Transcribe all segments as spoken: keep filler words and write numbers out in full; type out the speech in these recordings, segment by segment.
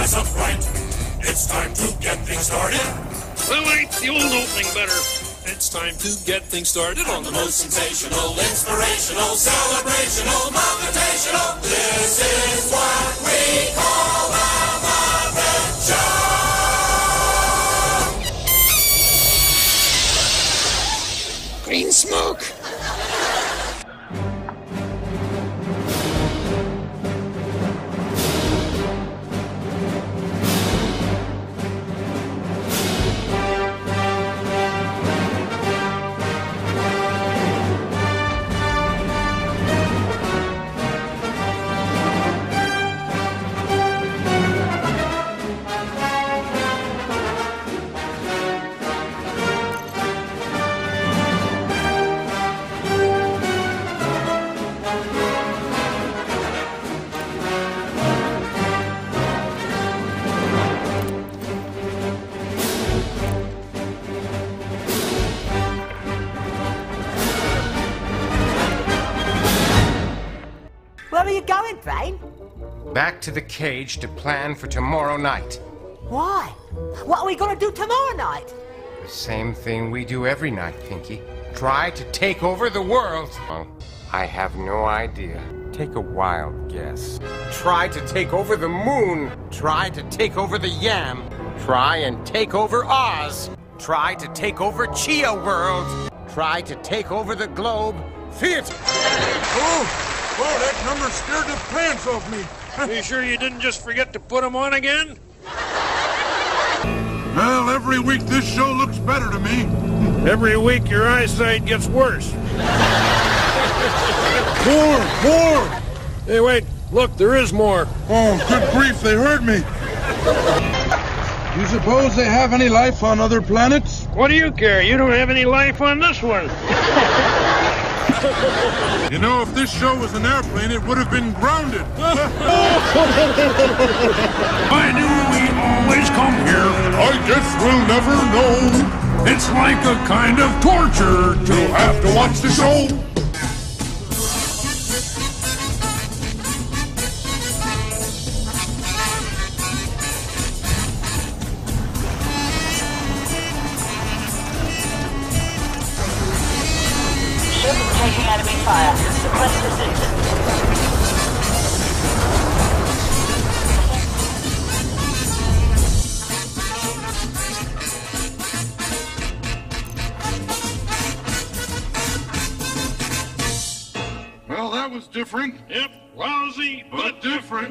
as of right. It's time to get things started. I like the old opening better. It's time to get things started on the most sensational, inspirational, celebrational, motivational. This is what we call a Muppet Show. Green smoke. Where are you going, Brain? Back to the cage to plan for tomorrow night. Why? What are we gonna do tomorrow night? The same thing we do every night, Pinky. Try to take over the world. Well, I have no idea. Take a wild guess. Try to take over the moon. Try to take over the Yam. Try and take over Oz. Try to take over Chia World. Try to take over the globe. Theater. Oh! Oh, that number scared the pants off me. Are you sure you didn't just forget to put them on again? Well, every week this show looks better to me. Every week your eyesight gets worse. More, more! Hey, wait, look, there is more. Oh, good grief, they heard me. You suppose they have any life on other planets? What do you care? You don't have any life on this one. You know, if this show was an airplane, it would have been grounded. Why do we always come here? I guess we'll never know. It's like a kind of torture to have to watch the show. Taking enemy fire. Suppress resistance. Well, that was different. Yep, lousy, but different.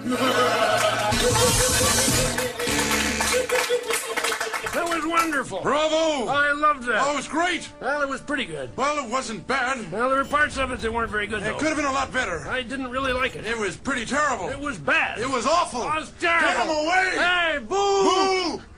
That was wonderful. Bravo! I loved that. Oh, it was great. Well, it was pretty good. Well, it wasn't bad. Well, there were parts of it that weren't very good, though. It could have been a lot better. I didn't really like it. It was pretty terrible. It was bad. It was awful. It was terrible. Get him away! Hey, boo! Boo!